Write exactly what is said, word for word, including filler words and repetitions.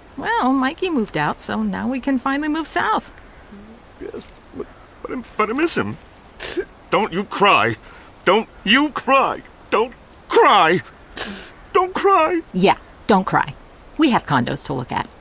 Well, Mikey moved out, so now we can finally move south. Yes, but, but, I, but I miss him. Don't you cry. Don't you cry. Don't cry. Don't cry. Yeah, don't cry. We have condos to look at.